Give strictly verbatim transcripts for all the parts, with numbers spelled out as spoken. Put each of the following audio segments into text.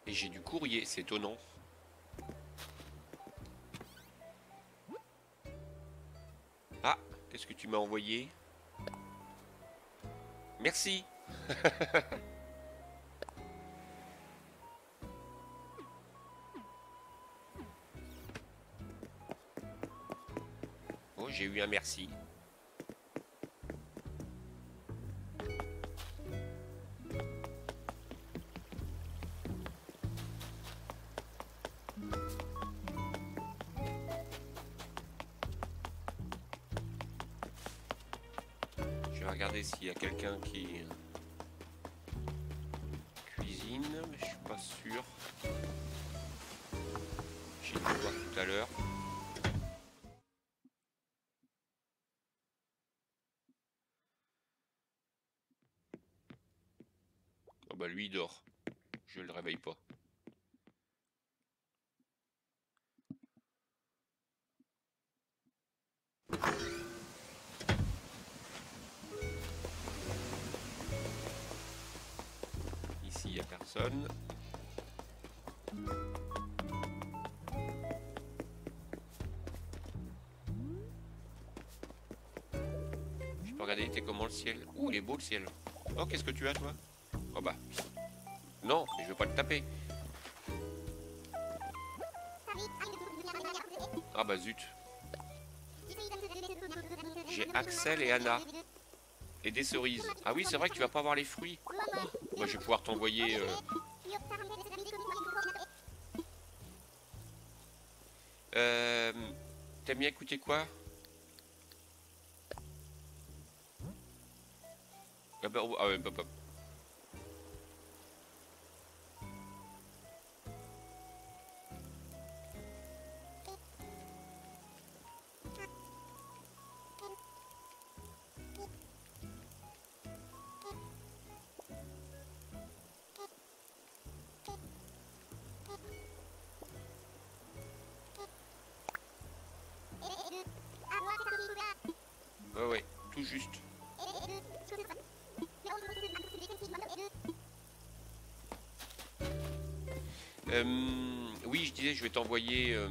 Et j'ai du courrier, c'est étonnant. Ah, qu'est-ce que tu m'as envoyé? Merci. Oh, j'ai eu un merci. Je vais regarder s'il y a quelqu'un qui cuisine, mais je suis pas sûr. J'ai dû voir tout à l'heure. Oh bah lui il dort. Je le réveille pas. Ici il y a personne. Je peux regarder, t'es comment le ciel? Ouh, il est beau le ciel. Oh, qu'est-ce que tu as toi? Oh bah. Non, mais je veux pas te taper. Ah bah zut. J'ai Axel et Anna. Et des cerises. Ah oui, c'est vrai que tu vas pas avoir les fruits. Moi, je vais pouvoir t'envoyer... Euh... Euh... T'aimes bien écouter quoi? Ah bah, ah ouais, bah, bah. Ouais, ouais, tout juste. Euh, oui, je disais, je vais t'envoyer euh,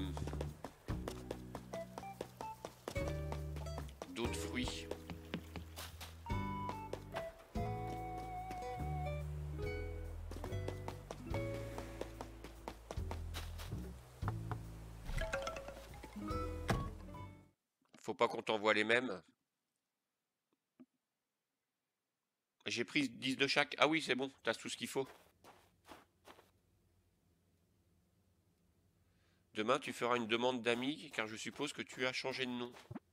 d'autres fruits. Faut pas qu'on t'envoie les mêmes. J'ai pris dix de chaque. Ah oui, c'est bon, t'as tout ce qu'il faut. Demain, tu feras une demande d'amis, car je suppose que tu as changé de nom.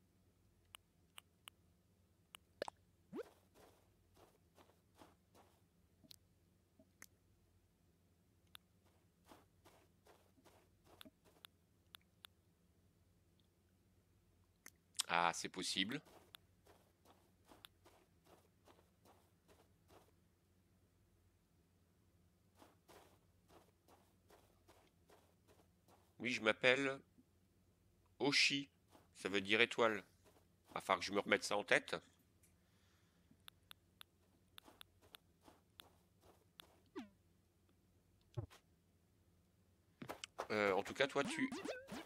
Ah, c'est possible. Oui, je m'appelle Oshi. Ça veut dire étoile. Enfin, que je me remette ça en tête. Euh, en tout cas, toi, tu...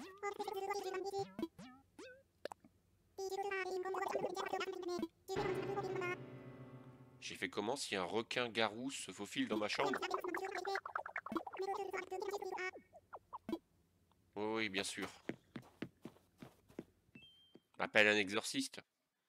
J'ai fait comment si un requin-garou se faufile dans ma chambre? Oui, oui, bien sûr. Appelle un exorciste.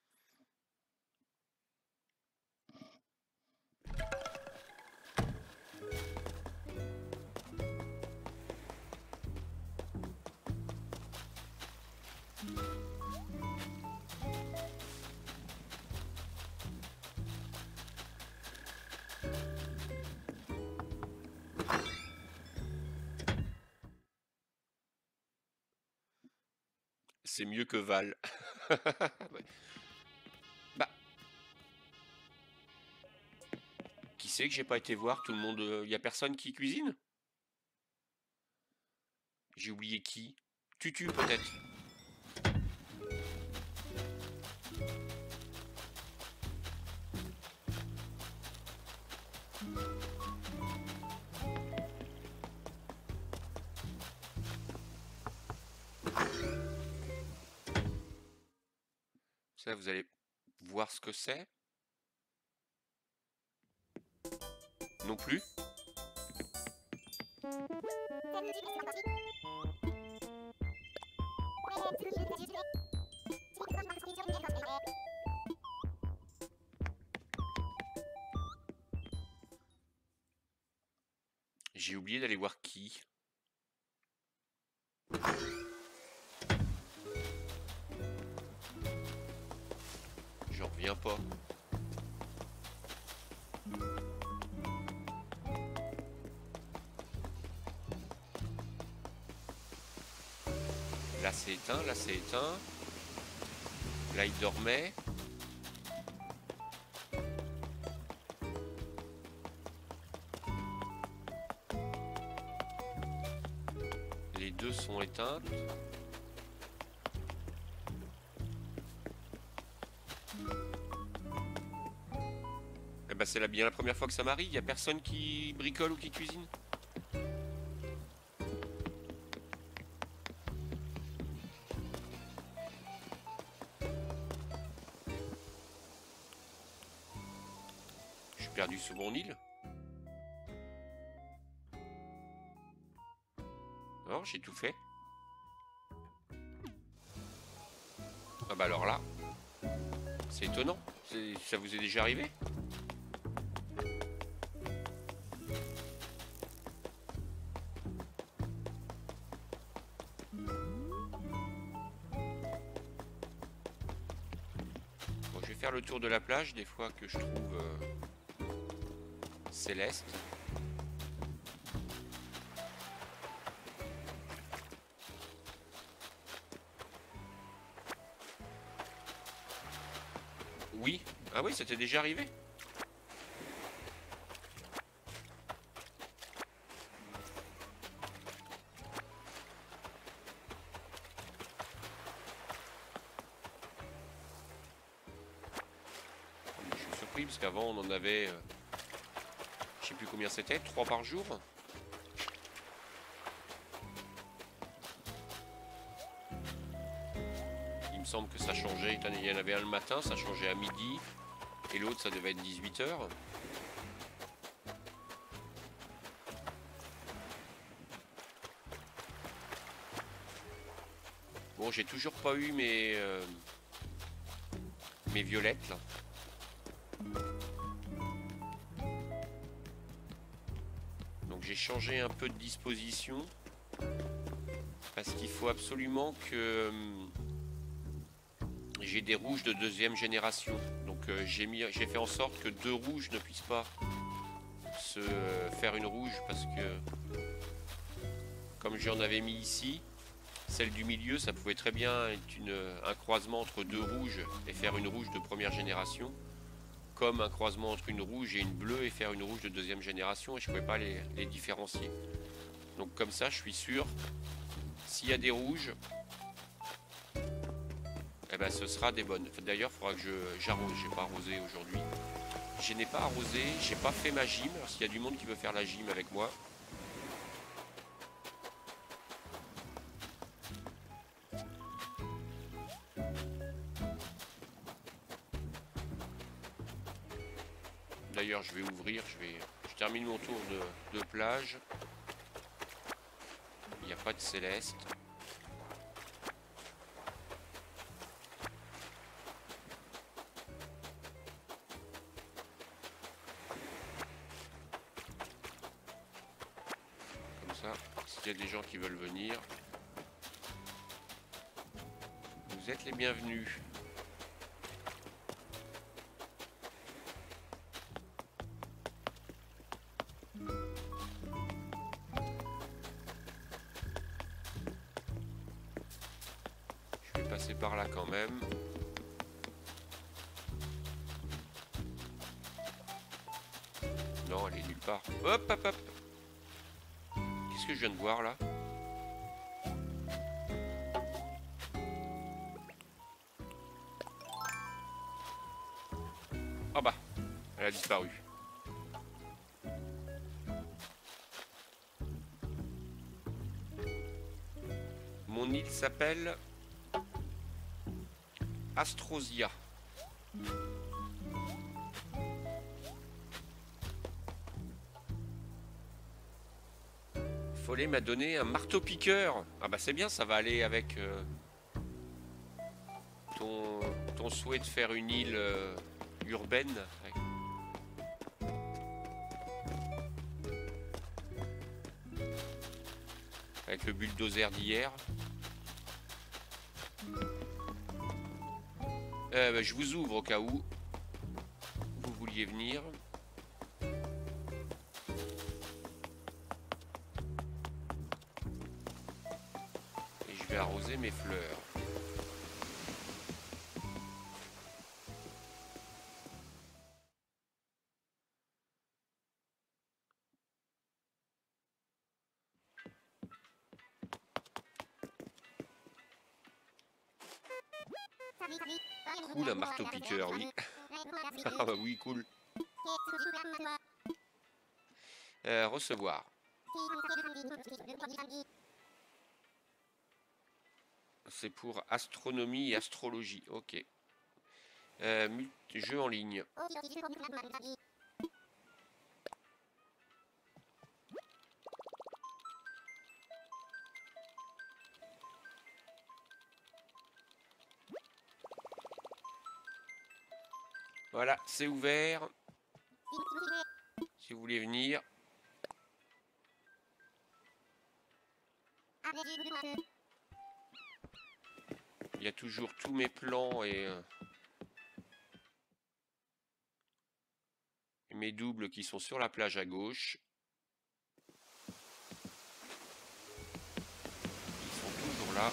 C'est mieux que Val. Ouais. Bah, qui c'est que j'ai pas été voir? Tout le monde... Il y a personne qui cuisine? J'ai oublié qui? Tutu, peut-être. Ça, vous allez voir ce que c'est. Non plus. J'ai oublié d'aller voir qui. J'en reviens pas. Là c'est éteint, là c'est éteint. Là il dormait. Les deux sont éteintes. Eh ben c'est bien la première fois que ça m'arrive. Il n'y a personne qui bricole ou qui cuisine. Je suis perdu sur mon île. Non, j'ai tout fait. Ah bah alors là, c'est étonnant. Ça vous est déjà arrivé ? Bon, je vais faire le tour de la plage, des fois que je trouve euh, céleste. Oui. Ah oui, c'était déjà arrivé. Je suis surpris parce qu'avant on en avait, euh, je sais plus combien c'était, trois par jour. Il me semble que ça changeait. Il y en avait un le matin, ça changeait à midi. Et l'autre, ça devait être dix-huit heures. Bon, j'ai toujours pas eu mes, euh, mes violettes, là. Donc j'ai changé un peu de disposition. Parce qu'il faut absolument que... Euh, j'ai des rouges de deuxième génération. Donc euh, j'ai mis, j'ai fait en sorte que deux rouges ne puissent pas se euh, faire une rouge. Parce que... Comme j'en avais mis ici... Celle du milieu, ça pouvait très bien être une, un croisement entre deux rouges et faire une rouge de première génération, comme un croisement entre une rouge et une bleue et faire une rouge de deuxième génération, et je ne pouvais pas les, les différencier. Donc comme ça, je suis sûr, s'il y a des rouges, eh ben, ce sera des bonnes. D'ailleurs, il faudra que j'arrose. Je n'ai pas arrosé aujourd'hui. Je n'ai pas arrosé, j'ai pas fait ma gym. S'il y a du monde qui veut faire la gym avec moi, d'ailleurs, je vais ouvrir, je vais, je termine mon tour de, de plage. Il n'y a pas de céleste. Comme ça, s'il y a des gens qui veulent venir, vous êtes les bienvenus. Passer par là quand même. Non, elle est nulle part. Hop, hop, hop. Qu'est-ce que je viens de voir là? Ah bah, elle a disparu. Mon île s'appelle Astrosia. Follet m'a donné un marteau-piqueur. Ah bah c'est bien, ça va aller avec euh, ton, ton souhait de faire une île euh, urbaine. Avec le bulldozer d'hier. Euh, bah, je vous ouvre au cas où vous vouliez venir. Et je vais arroser mes fleurs. Cool, un marteau-piqueur, oui. Ah bah oui, cool. Euh, recevoir. C'est pour astronomie et astrologie. Ok. Euh, jeu en ligne. Voilà, c'est ouvert. Si vous voulez venir. Il y a toujours tous mes plans et, euh, et mes doubles qui sont sur la plage à gauche. Ils sont toujours là.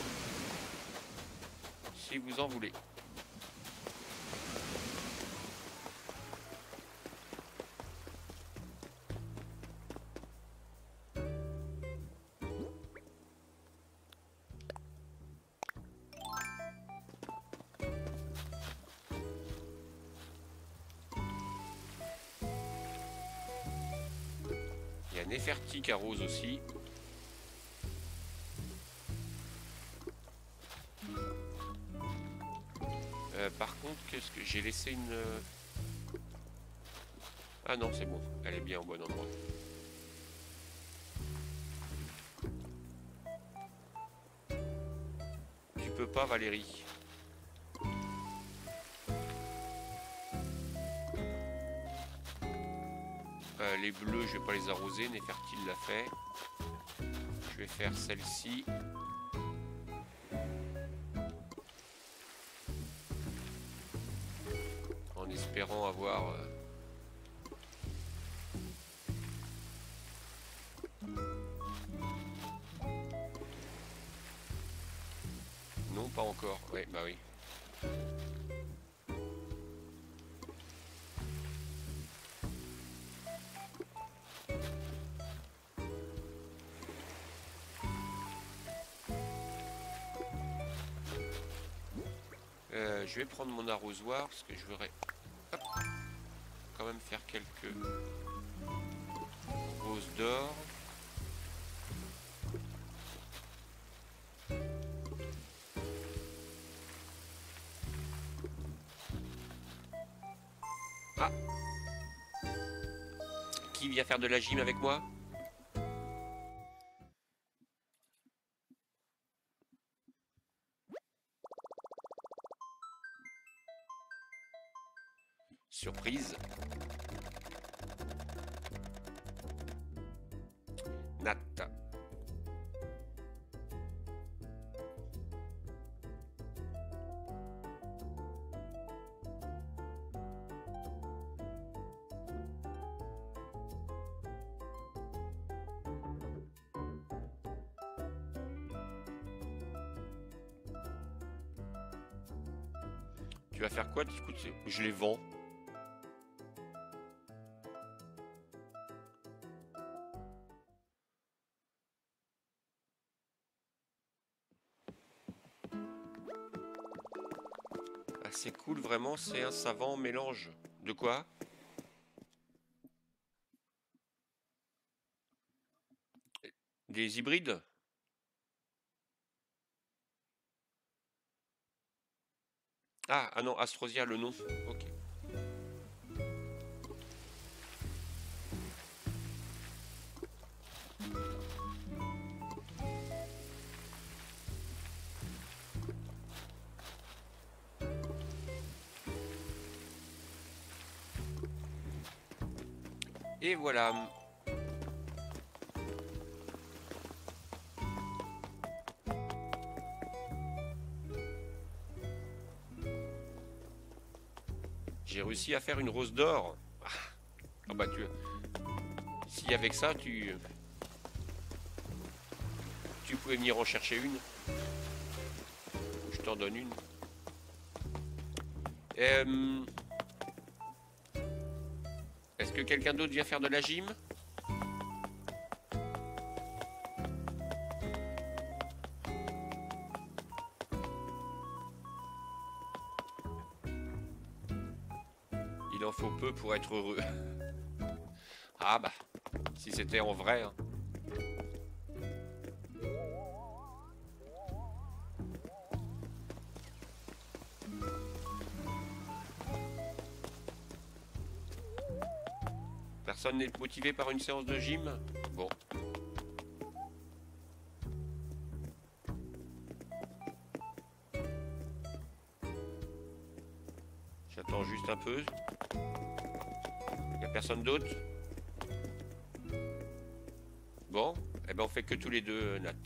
Si vous en voulez. Il y a Neferti qui arrose aussi. Euh, par contre, qu'est-ce que j'ai laissé une... Ah non, c'est bon. Elle est bien au bon endroit. Tu peux pas, Valérie. Euh, les bleus, je vais pas les arroser. Neferti l'a fait. Je vais faire celle-ci. En espérant avoir... Euh... Non, pas encore. Oui, bah oui. Euh, je vais prendre mon arrosoir parce que je voudrais hop, quand même faire quelques roses d'or. Ah, qui vient faire de la gym avec moi? Surprise. Nat. Tu vas faire quoi? Écoute, je les vends. Ah, c'est cool, vraiment, c'est un savant mélange. De quoi? Des hybrides? Ah, ah non, Astrosia, le nom. Ok. Et voilà. J'ai réussi à faire une rose d'or. Ah bah tu... Si avec ça, tu... Tu pouvais venir en chercher une. Je t'en donne une. Euh, Est-ce que quelqu'un d'autre vient faire de la gym? Il en faut peu pour être heureux. Ah bah, si c'était en vrai. Hein. Personne n'est motivé par une séance de gym? Bon. J'attends juste un peu. Il n'y a personne d'autre? Bon, eh ben on fait que tous les deux, Nat.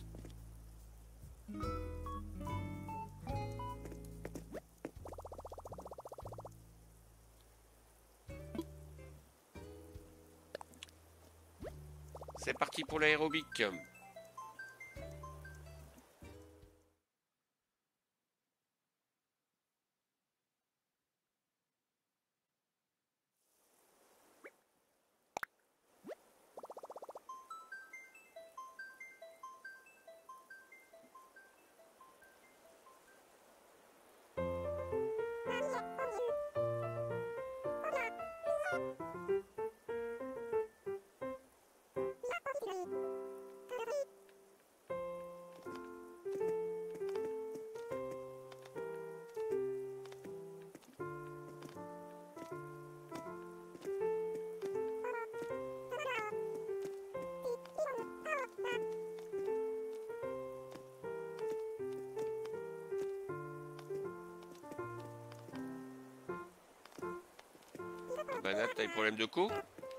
C'est parti pour l'aérobic. Bah Nat, t'as des problèmes de co?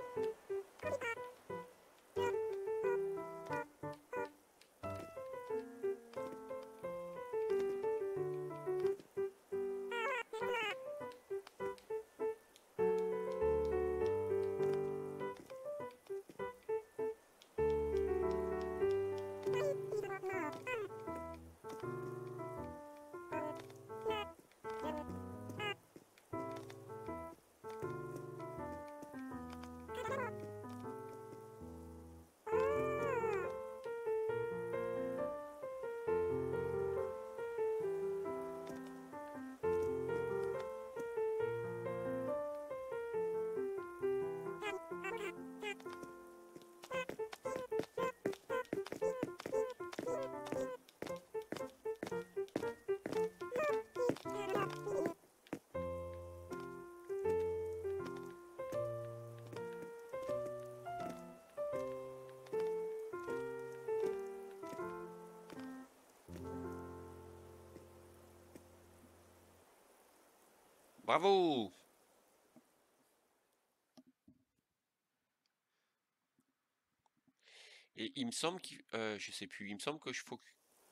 Bravo! Et il me semble qu'il... euh, je sais plus, il me semble que je faut...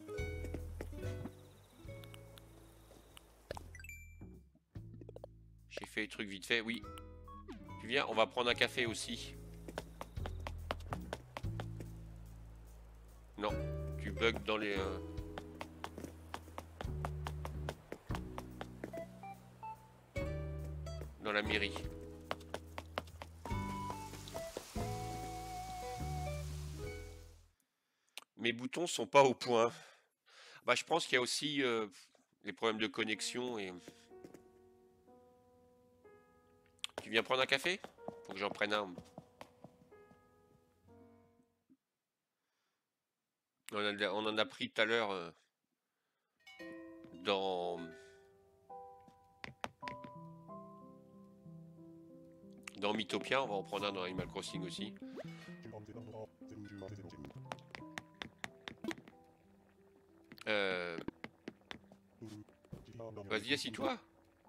J'ai fait les trucs vite fait, oui. Tu viens, on va prendre un café aussi. Non, tu bugs dans les... euh, dans la mairie. Mes boutons sont pas au point. Bah je pense qu'il y a aussi euh, les problèmes de connexion et... Tu viens prendre un café? Faut que j'en prenne un. On, a- on en a pris tout à l'heure euh, dans... Dans Mythopia, on va en prendre un dans Animal Crossing aussi. Euh... Vas-y, assis-toi.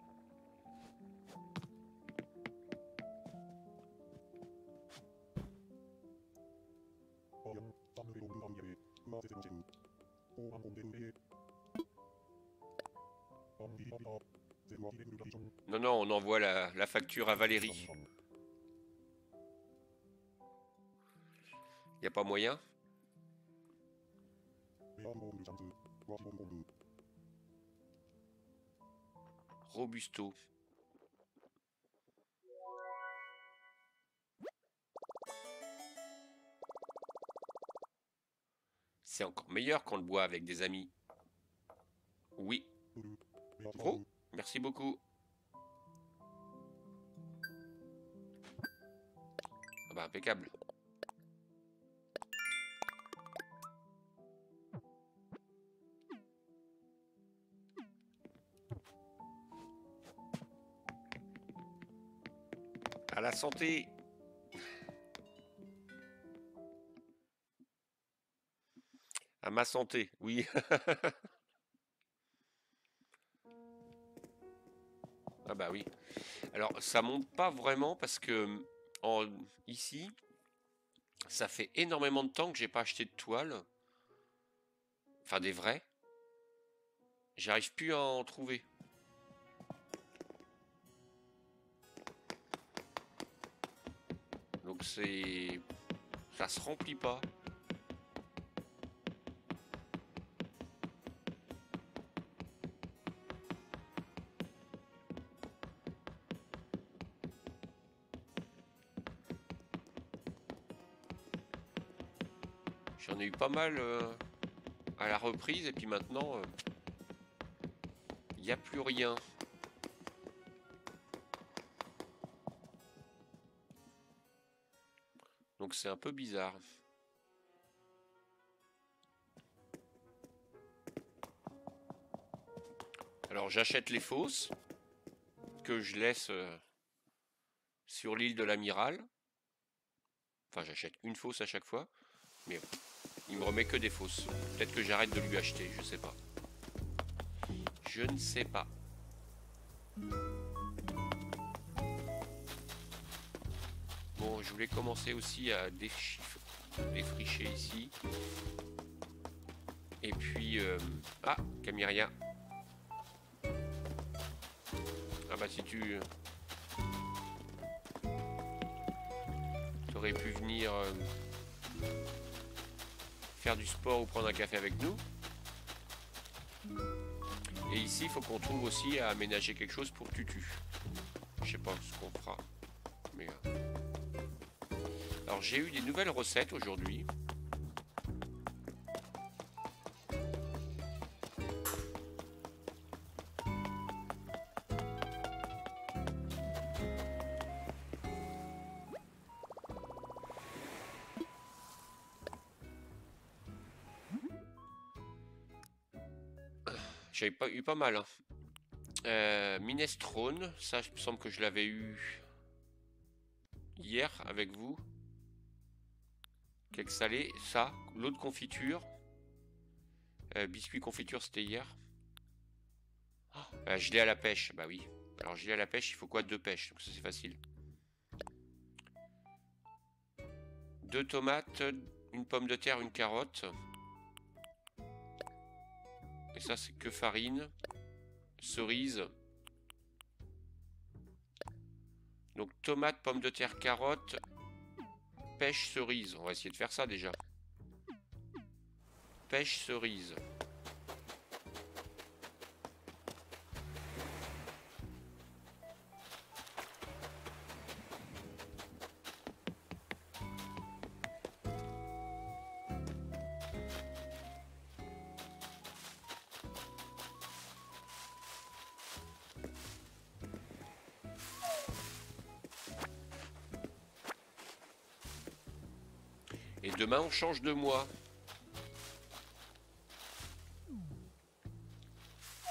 Non, non, on envoie la, la facture à Valérie. Y a pas moyen? Robusto. C'est encore meilleur quand on le boit avec des amis. Oui. Oh, merci beaucoup. Ah bah impeccable. À la santé. À ma santé, oui. Ah bah oui. Alors ça monte pas vraiment parce que en, ici, ça fait énormément de temps que j'ai pas acheté de toile. Enfin des vrais. J'arrive plus à en trouver. Donc c'est... Ça se remplit pas. J'en ai eu pas mal euh, à la reprise et puis maintenant, il euh, n'y a plus rien. Donc c'est un peu bizarre. Alors j'achète les fausses que je laisse euh, sur l'île de l'Amiral. Enfin j'achète une fausse à chaque fois. Mais il me remet que des fausses. Peut-être que j'arrête de lui acheter, je sais pas. Je ne sais pas. Bon, je voulais commencer aussi à défricher ici. Et puis... Euh... Ah, Camiria. Ah bah si tu... Tu aurais pu venir... Euh... faire du sport ou prendre un café avec nous. Et ici, il faut qu'on trouve aussi à aménager quelque chose pour Tutu. Je sais pas ce qu'on fera. Mais... Euh... Alors, j'ai eu des nouvelles recettes aujourd'hui. J'avais pas eu pas mal. Hein. Euh, minestrone, ça, il me semble que je l'avais eu hier avec vous. Cake salé, ça, l'eau de confiture. Euh, biscuit confiture, c'était hier. Oh, euh, gelé à la pêche, bah oui. Alors gelé à la pêche, il faut quoi? Deux pêches, donc ça c'est facile. Deux tomates, une pomme de terre, une carotte. Et ça c'est que farine. Cerise. Donc tomate, pomme de terre, carotte, pêche, cerise. On va essayer de faire ça déjà. Pêche, cerise. Et demain, on change de mois.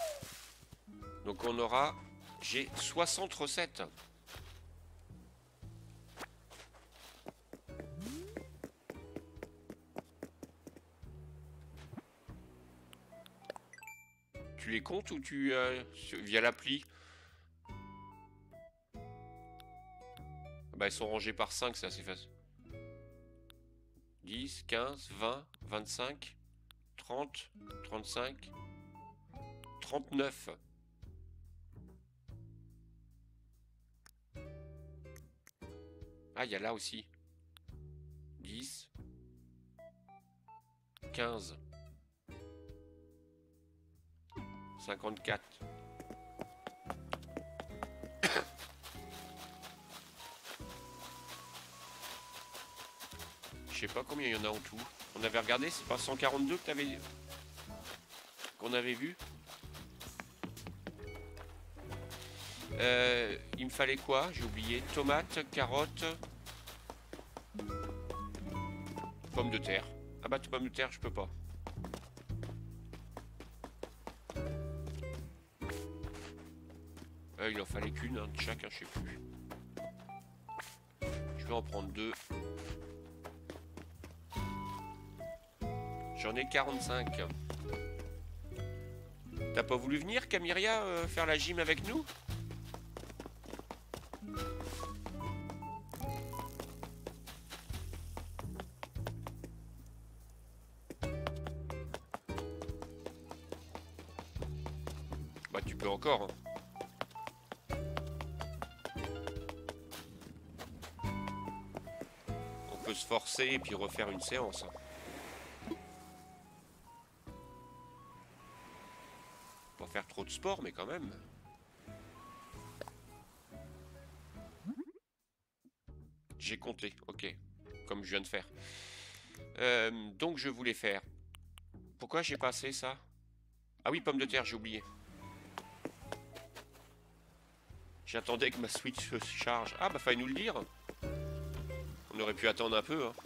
Donc on aura... J'ai soixante recettes. tu les comptes ou tu... Euh, via l'appli? Bah, elles sont rangées par cinq, c'est assez facile. dix, quinze, vingt, vingt-cinq, trente, trente-cinq, trente-neuf. Ah, il y a là aussi. dix, quinze, cinquante-quatre. Je sais pas combien il y en a en tout. On avait regardé, c'est pas cent quarante-deux que t'avais... qu'on avait vu. Euh, il me fallait quoi? J'ai oublié. Tomates, carottes, pommes de terre. Ah bah, pommes de terre, je peux pas. Euh, il en fallait qu'une, hein, de chacun, je sais plus. Je vais en prendre deux. J'en ai quarante-cinq. T'as pas voulu venir, Camiria, euh, faire la gym avec nous? Bah tu peux encore. Hein. On peut se forcer et puis refaire une séance. Hein. Pas faire trop de sport, mais quand même. J'ai compté, ok. Comme je viens de faire. Euh, donc je voulais faire. Pourquoi j'ai passé ça? Ah oui, pommes de terre, j'ai oublié. J'attendais que ma Switch se charge. Ah bah fallait nous le dire. On aurait pu attendre un peu. Hein.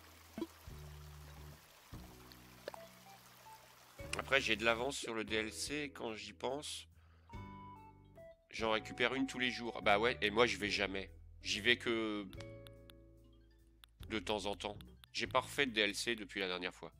Après j'ai de l'avance sur le D L C. Quand j'y pense, j'en récupère une tous les jours. Bah ouais, et moi je vais jamais. J'y vais que de temps en temps. J'ai pas refait de D L C depuis la dernière fois.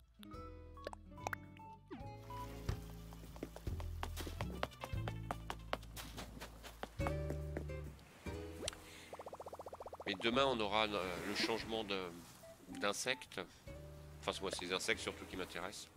Mais demain, on aura le changement d'insectes. Enfin, moi, c'est les insectes surtout qui m'intéressent.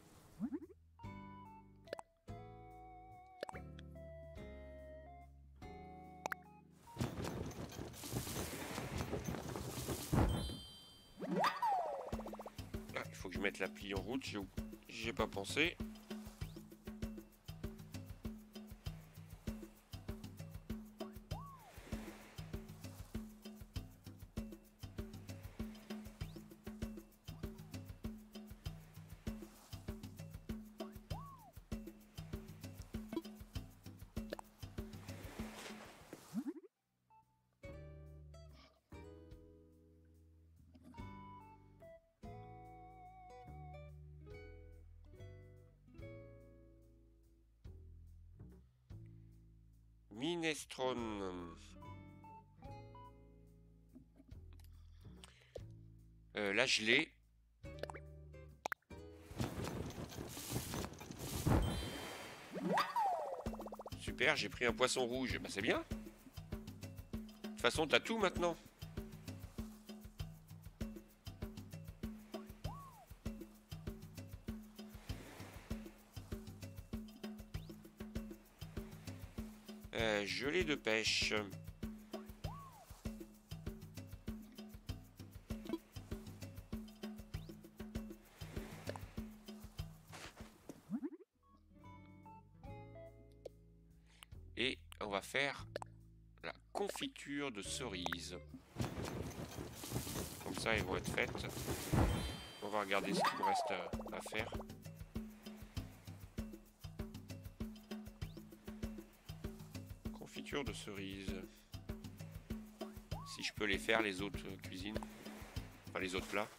Ah, il faut que je mette l'appli en route. J'ai pas pensé. Minestrone. Euh, là, je l'ai. Super, j'ai pris un poisson rouge. Bah, c'est bien. De toute façon, t'as tout maintenant. Euh, gelée de pêche. Et on va faire la confiture de cerises. Comme ça, elles vont être faites. On va regarder ce qu'il me reste à, à faire. Confiture de cerises. Si je peux les faire, les autres cuisines. Enfin, les autres plats.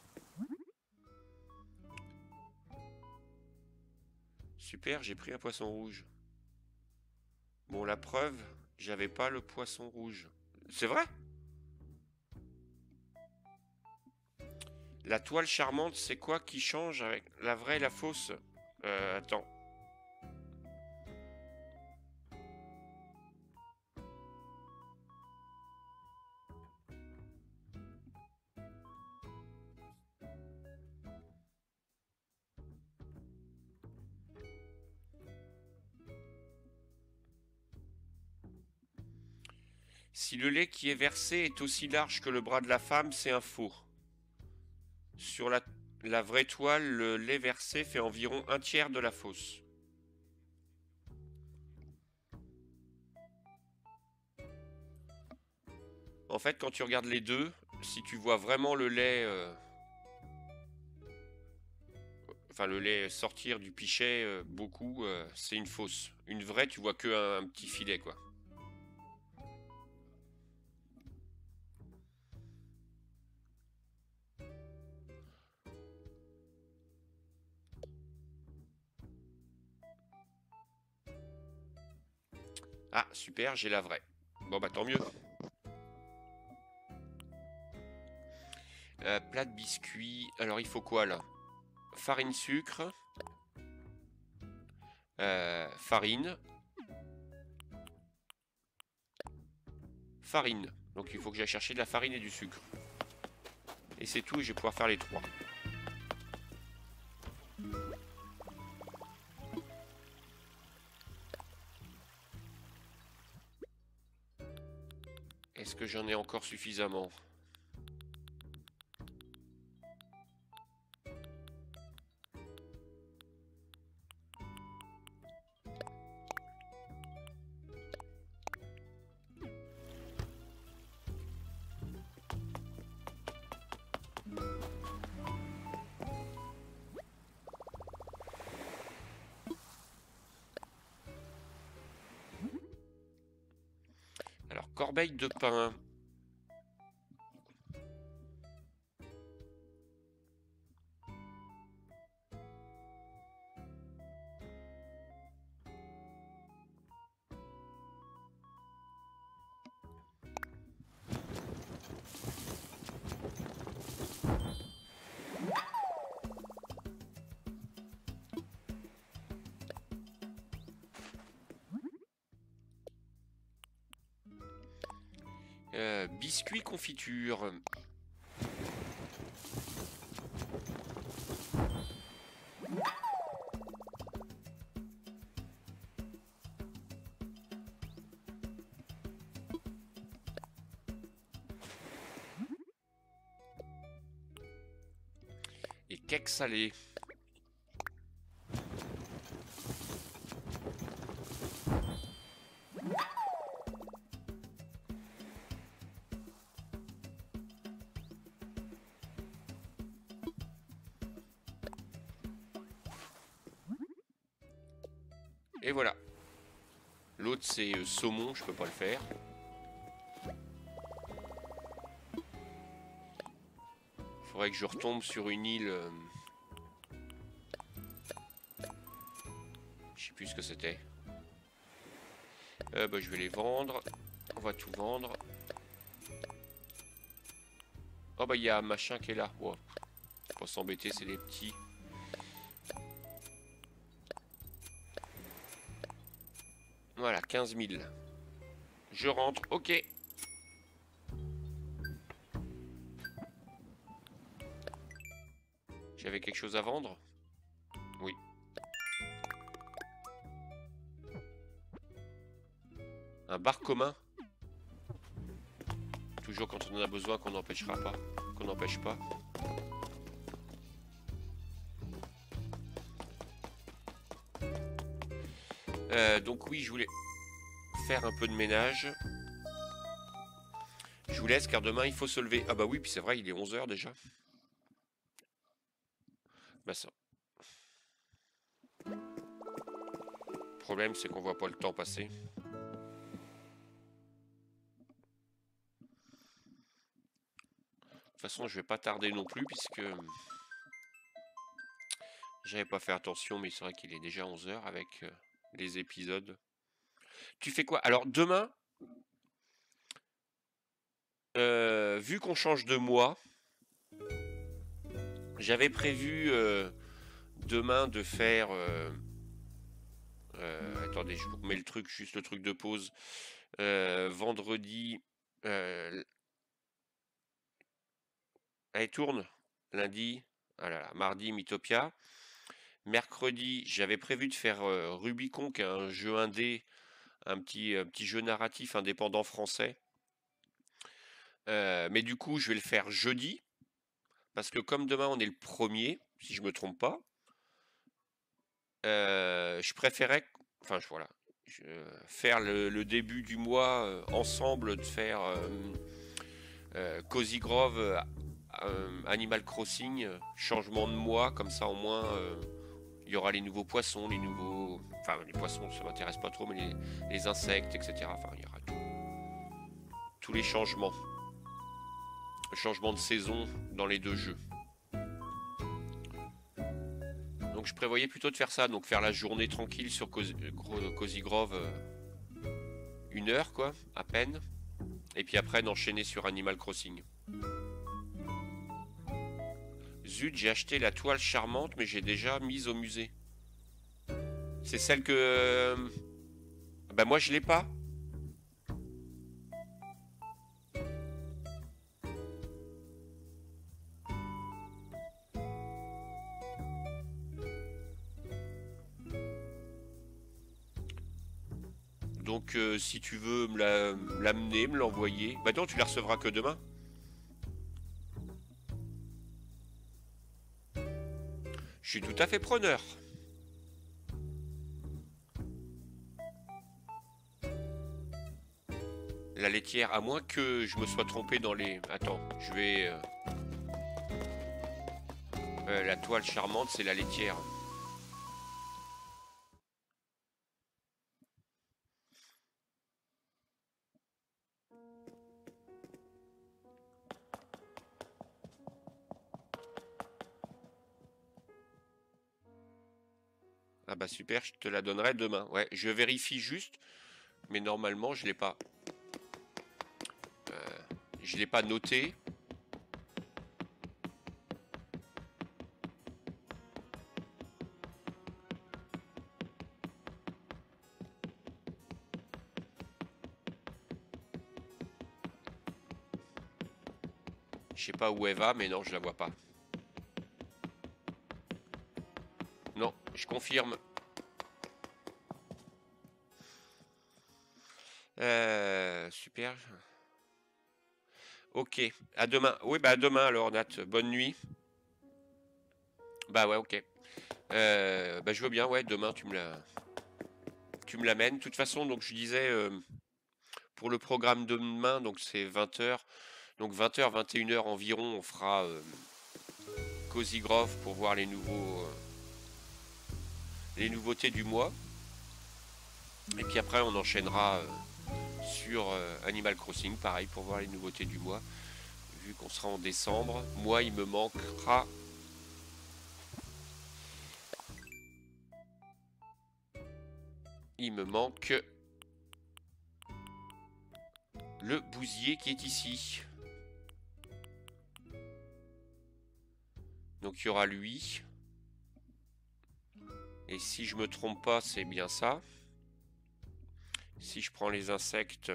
Super, j'ai pris un poisson rouge. Bon, la preuve, j'avais pas le poisson rouge. C'est vrai? La toile charmante, c'est quoi qui change avec la vraie et la fausse? Euh, attends. Si le lait qui est versé est aussi large que le bras de la femme, c'est un faux. Sur la, la vraie toile, le lait versé fait environ un tiers de la fausse. En fait, quand tu regardes les deux, si tu vois vraiment le lait... Euh, enfin, le lait sortir du pichet euh, beaucoup, euh, c'est une fausse. Une vraie, tu vois que un, un petit filet, quoi. Ah, super, j'ai la vraie. Bon, bah tant mieux. Euh, plat de biscuits. Alors, il faut quoi, là? Farine, sucre. Euh, farine. Farine. Donc, il faut que j'aille chercher de la farine et du sucre. Et c'est tout, et je vais pouvoir faire les trois. Est-ce que j'en ai encore suffisamment? Alors, corbeille de pain. Euh, biscuits confiture. Et cake salé. Et voilà. L'autre c'est euh, saumon, je peux pas le faire. Faudrait que je retombe sur une île. Euh... Je sais plus ce que c'était. Euh, bah, je vais les vendre. On va tout vendre. Oh bah il y a un machin qui est là. Wow. Faut pas s'embêter, c'est des petits. Voilà, quinze mille. Je rentre, ok. J'avais quelque chose à vendre? Oui. Un bar commun? Toujours quand on en a besoin, qu'on n'empêchera pas. Qu'on n'empêche pas. Euh, donc oui, je voulais faire un peu de ménage. Je vous laisse car demain il faut se lever. Ah bah oui, puis c'est vrai, il est onze heures déjà. Bah ça. Le problème c'est qu'on voit pas le temps passer. De toute façon, je vais pas tarder non plus puisque j'avais pas fait attention, mais c'est vrai qu'il est déjà onze heures avec euh, les épisodes. Tu fais quoi? Alors demain, euh, vu qu'on change de mois, j'avais prévu euh, demain de faire... Euh, euh, attendez, je vous remets le truc, juste le truc de pause. Euh, vendredi... Euh, allez, tourne. Lundi, ah là là, mardi, Mythopia. Mercredi, j'avais prévu de faire euh, Rubicon, qui est un jeu indé, un petit, un petit jeu narratif indépendant français. Euh, mais du coup, je vais le faire jeudi. Parce que comme demain, on est le premier, si je me trompe pas, euh, je préférais, enfin je- voilà, je- faire le, le début du mois euh, ensemble, de faire euh, euh, Cozy Grove, euh, euh, Animal Crossing, euh, changement de mois, comme ça au moins euh, il y aura les nouveaux poissons, les nouveaux, enfin les poissons ça m'intéresse pas trop, mais les, les insectes, et cetera. Enfin il y aura tout- tous les changements, changements de saison dans les deux jeux. Donc je prévoyais plutôt de faire ça, donc faire la journée tranquille sur Cozy, Cozy Grove, euh, une heure quoi, à peine, et puis après d'enchaîner sur Animal Crossing. Zut, j'ai acheté la toile charmante, mais j'ai déjà mise au musée. C'est celle que... euh, Bah moi je l'ai pas. Donc euh, si tu veux me la- l'amener, me l'envoyer. Bah non, tu la recevras que demain. Je suis tout à fait preneur. La laitière, à moins que je me sois trompé dans les... Attends, je vais... euh, euh, la toile charmante, c'est la laitière. Ah bah super, je te la donnerai demain. Ouais, je vérifie juste, mais normalement je l'ai pas. Euh, je l'ai pas noté. Je sais pas où elle va, mais non, je la vois pas. Non, je confirme. Euh, super. Ok, à demain. Oui, bah à demain alors, Nat. Bonne nuit. Bah ouais, ok. Euh, bah je veux bien, ouais, demain tu me la, tu me l'amènes. De toute façon, donc je disais euh, pour le programme de demain, donc c'est vingt heures. Donc vingt heures, vingt et une heures environ, on fera euh, Cozy Grove pour voir les nouveaux, euh, les nouveautés du mois. Et puis après, on enchaînera euh, sur euh, Animal Crossing, pareil, pour voir les nouveautés du mois. Vu qu'on sera en décembre, moi, il me manquera. Il me manque le bousier qui est ici. Donc il y aura lui. Et si je me trompe pas, c'est bien ça. Si je prends les insectes,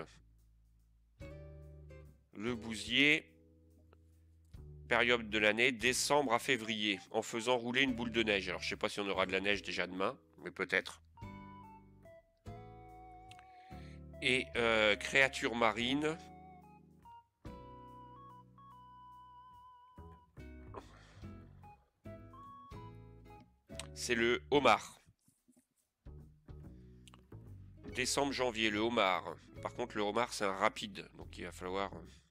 le bousier, période de l'année, décembre à février, en faisant rouler une boule de neige. Alors je sais pas si on aura de la neige déjà demain, mais peut-être. Et euh, créature marine. C'est le homard. Décembre, janvier, le homard. Par contre, le homard, c'est un rapide, donc il va falloir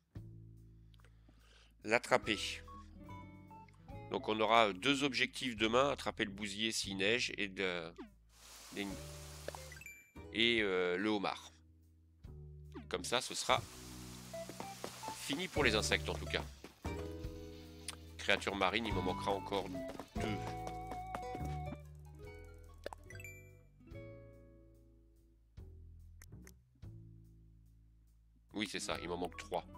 l'attraper. Donc on aura deux objectifs demain, attraper le bousier s'il neige et, de, et euh, le homard. Comme ça, ce sera fini pour les insectes en tout cas. Créature marine, il m'en manquera encore deux. Oui, c'est ça, il m'en manque trois.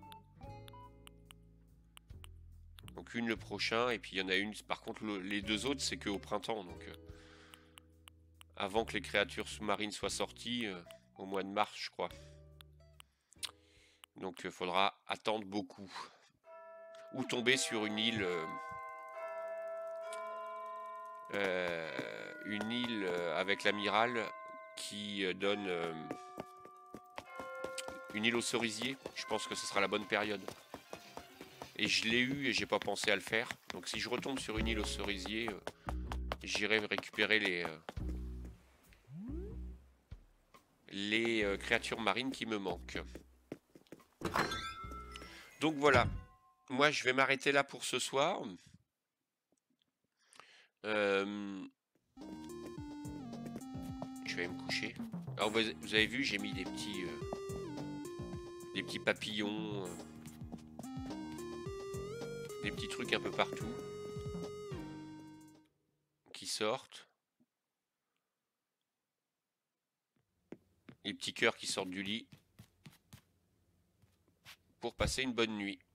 Donc une le prochain, et puis il y en a une. Par contre, le, les deux autres, c'est qu'au printemps. Donc euh, avant que les créatures sous-marines soient sorties, euh, au mois de mars, je crois. Donc il euh, faudra attendre beaucoup. Ou tomber sur une île. Euh, euh, une île euh, avec l'amiral qui euh, donne euh, Une île aux cerisiers, je pense que ce sera la bonne période. Et je l'ai eu et j'ai pas pensé à le faire. Donc si je retombe sur une île aux cerisiers, euh, j'irai récupérer les, euh, les euh, créatures marines qui me manquent. Donc voilà, moi je vais m'arrêter là pour ce soir. Euh, je vais me coucher. Alors vous, vous avez vu, j'ai mis des petits, euh, des petits papillons, euh, des petits trucs un peu partout qui sortent. Les petits cœurs qui sortent du lit pour passer une bonne nuit.